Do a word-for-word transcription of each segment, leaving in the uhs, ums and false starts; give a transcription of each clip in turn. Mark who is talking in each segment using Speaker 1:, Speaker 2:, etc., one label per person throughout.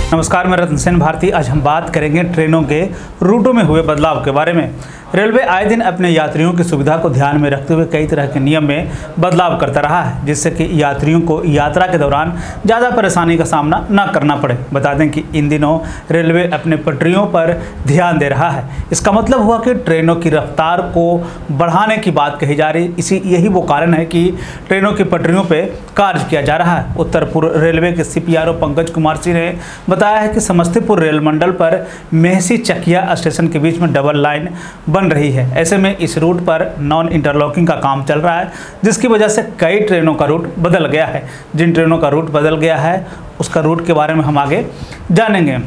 Speaker 1: नमस्कार, मैं रतन सेन भारती। आज हम बात करेंगे ट्रेनों के रूटों में हुए बदलाव के बारे में। रेलवे आए दिन अपने यात्रियों की सुविधा को ध्यान में रखते हुए कई तरह के नियम में बदलाव करता रहा है, जिससे कि यात्रियों को यात्रा के दौरान ज़्यादा परेशानी का सामना न करना पड़े। बता दें कि इन दिनों रेलवे अपने पटरियों पर ध्यान दे रहा है। इसका मतलब हुआ कि ट्रेनों की रफ्तार को बढ़ाने की बात कही जा रही। इसी यही वो कारण है कि ट्रेनों की पटरियों पर कार्य किया जा रहा है। उत्तर पूर्व रेलवे के C P R O Pankaj Kumar Singh ने बताया है कि समस्तीपुर रेल मंडल पर मेहसी चकिया स्टेशन के बीच में डबल लाइन बन रही है। ऐसे में इस रूट पर नॉन इंटरलॉकिंग का काम चल रहा है, जिसकी वजह से कई ट्रेनों का रूट बदल गया है। जिन ट्रेनों का रूट बदल गया है उसका रूट के बारे में हम आगे जानेंगे।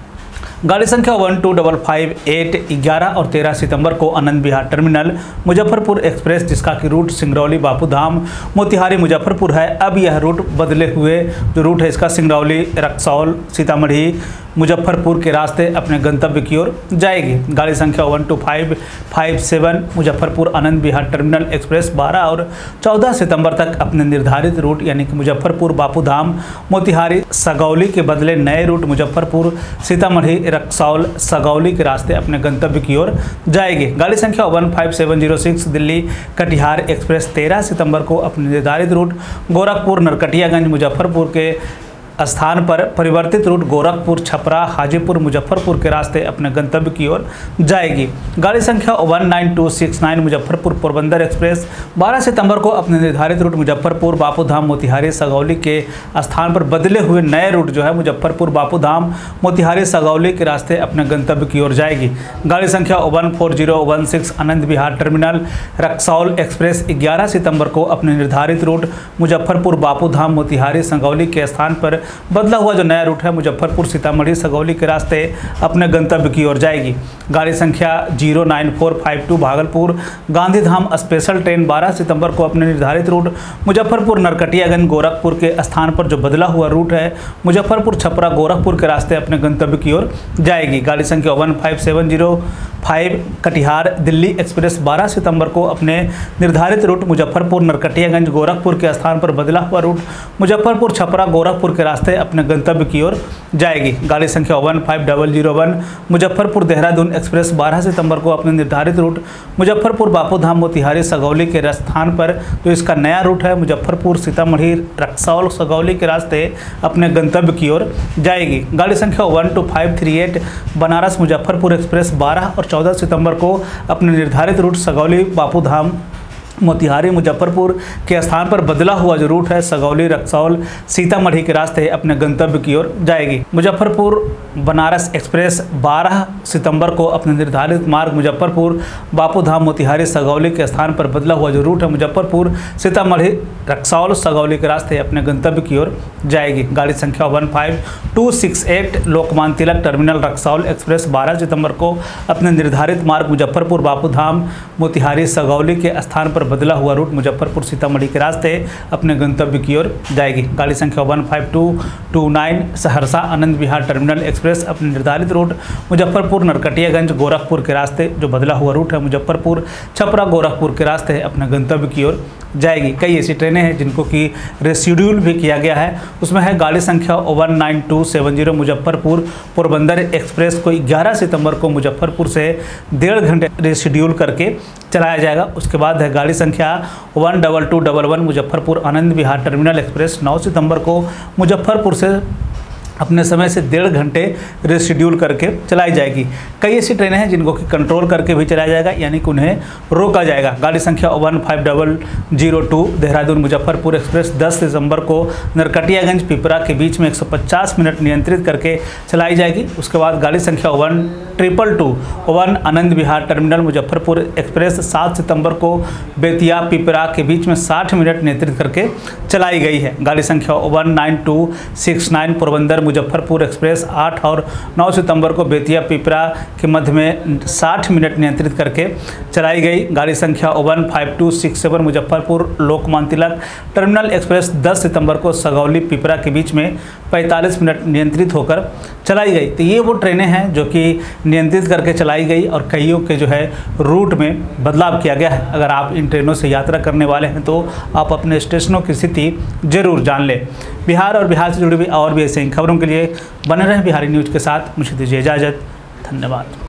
Speaker 1: गाड़ी संख्या one two double five eight ग्यारह और तेरह सितंबर को आनंद विहार टर्मिनल मुजफ्फरपुर एक्सप्रेस, जिसका कि रूट सिंगरौली बापूधाम मोतिहारी मुजफ्फरपुर है, अब यह रूट बदले हुए जो रूट है इसका सिंगरौली रक्सौल सीतामढ़ी मुजफ्फरपुर के रास्ते अपने गंतव्य की ओर जाएगी। गाड़ी संख्या one two five five seven Muzaffarpur Anand Vihar terminal express बारह और चौदह सितंबर तक अपने निर्धारित रूट यानी कि मुजफ्फरपुर बापूधाम मोतिहारी सगौली के बदले नए रूट मुजफ्फरपुर सीतामढ़ी रक्सौल सगौली के रास्ते अपने गंतव्य की ओर जाएगी। गाड़ी संख्या one five seven zero six Delhi Katihar express तेरह सितंबर को अपने निर्धारित रूट गोरखपुर नरकटियागंज मुजफ्फरपुर के स्थान पर परिवर्तित रूट गोरखपुर छपरा हाजीपुर मुजफ्फरपुर के रास्ते अपने गंतव्य की ओर जाएगी। गाड़ी संख्या one nine two six nine Muzaffarpur Porbandar express बारह सितंबर को अपने निर्धारित रूट मुजफ्फरपुर बापूधाम मोतिहारी सगौली के स्थान पर बदले हुए नए रूट जो है मुजफ्फरपुर बापूधाम मोतिहारी सगौली के रास्ते अपने गंतव्य की ओर जाएगी। गाड़ी संख्या one four zero one six Anand Vihar terminal Raxaul express ग्यारह सितंबर को अपने निर्धारित रूट मुजफ्फरपुर बापूधाम मोतिहारी सगौली के स्थान पर बदला हुआ जो नया रूट है मुजफ्फरपुर सीतामढ़ी सगौली के रास्ते अपने गंतव्य की ओर जाएगी। गाड़ी संख्या zero nine four five two Bhagalpur Gandhidham special train बारह सितंबर को अपने निर्धारित रूट मुजफ्फरपुर नरकटियागंज गोरखपुर के स्थान पर जो बदला हुआ रूट है मुजफ्फरपुर छपरा गोरखपुर के रास्ते अपने गंतव्य की ओर जाएगी। गाड़ी संख्या one five seven zero five Katihar Delhi express बारह सितंबर को अपने निर्धारित रूट मुजफ्फरपुर नरकटियागंज गोरखपुर के स्थान पर बदला हुआ रूट मुजफ्फरपुर छपरा गोरखपुर के रास्ते अपने गंतव्य की ओर जाएगी। गाड़ी संख्या one five double zero one Muzaffarpur Dehradun express बारह सितंबर को अपने निर्धारित रूट मुजफ्फरपुर बापूधाम मोतिहारी सगौली के स्थान पर जो इसका नया रूट है मुजफ्फरपुर सीतामढ़ी रक्सौल सगौली के रास्ते अपने गंतव्य की ओर जाएगी। गाड़ी संख्या one two five three eight Banaras Muzaffarpur express बारह और चौदह सितंबर को अपने निर्धारित रूट सगौली बापूधाम मोतिहारी मुजफ्फरपुर के स्थान पर बदला हुआ जो रूट है सगौली रक्सौल सीतामढ़ी के रास्ते अपने गंतव्य की ओर जाएगी। मुजफ्फरपुर बनारस एक्सप्रेस बारह सितंबर को अपने निर्धारित मार्ग मुजफ्फरपुर बापूधाम मोतिहारी सगौली के स्थान पर बदला हुआ जो रूट है मुजफ्फरपुर सीतामढ़ी रक्सौल सगौली के रास्ते अपने गंतव्य की ओर जाएगी। गाड़ी संख्या one five two six eight Lokmanya Tilak terminal Raxaul express बारह सितंबर को अपने निर्धारित मार्ग मुजफ्फरपुर बापूधाम मोतिहारी सगौली के स्थान पर बदला हुआ रूट मुजफ्फरपुर सीतामढ़ी के रास्ते अपने गंतव्य की ओर जाएगी। गाड़ी संख्या one five two two nine Saharsa Anand Vihar terminal express अपने निर्धारित रूट मुजफ्फरपुर नरकटियागंज गोरखपुर के रास्ते जो बदला हुआ रूट है मुजफ्फरपुर छपरा गोरखपुर के रास्ते अपने गंतव्य की ओर जाएगी। कई ऐसी ट्रेनें हैं जिनको कि रेशिड्यूल भी किया गया है। उसमें है गाड़ी संख्या one nine two seven zero Muzaffarpur Porbandar express को ग्यारह सितंबर को मुजफ्फरपुर से डेढ़ घंटे रेशिड्यूल करके चलाया जाएगा। उसके बाद है गाड़ी संख्या one double two double one Muzaffarpur Anand Vihar terminal express नौ सितंबर को मुजफ्फरपुर से अपने समय से डेढ़ घंटे रेशिड्यूल करके चलाई जाएगी। कई ऐसी ट्रेनें हैं जिनको कि कंट्रोल करके भी चलाया जाएगा, यानी कि उन्हें रोका जाएगा। गाड़ी संख्या one five double zero two Dehradun Muzaffarpur express दस दिसंबर को नरकटियागंज पिपरा के बीच में एक सौ पचास मिनट नियंत्रित करके चलाई जाएगी। उसके बाद गाड़ी संख्या one triple two one Anand Vihar terminal Muzaffarpur express सात सितंबर को बेतिया पिपरा के बीच में साठ मिनट नियंत्रित करके चलाई गई है। गाड़ी संख्या one nine two six nine Porbandar Muzaffarpur express आठ और नौ सितंबर को बेतिया पिपरा के मध्य में साठ मिनट नियंत्रित करके चलाई गई। गाड़ी संख्या one five two six seven Muzaffarpur Lokmanya Tilak terminal express दस सितंबर को सगौली पिपरा के बीच में पैंतालीस मिनट नियंत्रित होकर चलाई गई। तो ये वो ट्रेनें हैं जो कि नियंत्रित करके चलाई गई और कईयों के जो है रूट में बदलाव किया गया है। अगर आप इन ट्रेनों से यात्रा करने वाले हैं तो आप अपने स्टेशनों की स्थिति जरूर जान लें। बिहार और बिहार से जुड़ी हुई और भी ऐसे खबरों के लिए बने रहें बिहारी न्यूज़ के साथ। मुझे दीजिए इजाज़त। धन्यवाद।